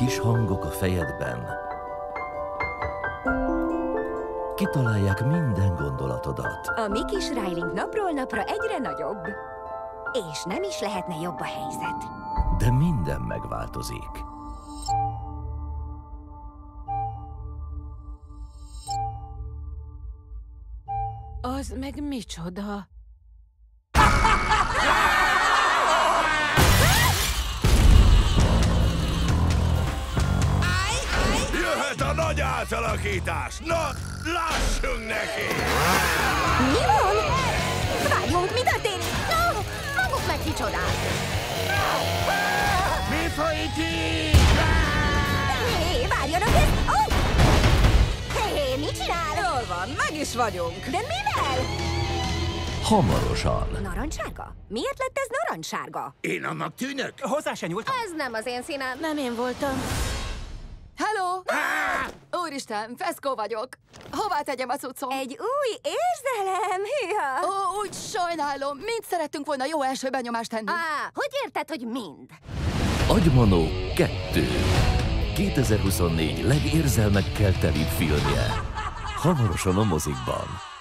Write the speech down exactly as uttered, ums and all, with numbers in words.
kis hangok a fejedben kitalálják minden gondolatodat. A mi kis Riley napról napra egyre nagyobb. És nem is lehetne jobb a helyzet. De minden megváltozik. Az meg micsoda? Jöhet a nagy átalakítás! Na, lássunk neki! Mi van? Várjunk, mi történik? No, maguk meg kicsodák! Mi folyik itt? Hé, várjanak ezt! Oh! Hé, hé, mit csinál? Jól van, meg is vagyunk. De mivel? Hamarosan. Narancssárga? Miért lett ez narancssárga? Én annak tűnök? Hozzá se nyúltam. Ez nem az én színem. Nem én voltam. Hello! Úristen, Feszkó vagyok. Hová tegyem a cuccom? Egy új érzelem, hűha! Ó, úgy sajnálom, mind szerettünk volna jó első benyomást tenni. Á, hogy érted, hogy mind? Agymanó kettő. kétezer-huszonnégy legérzelmekkel telibb filmje. Hamarosan a mozikban.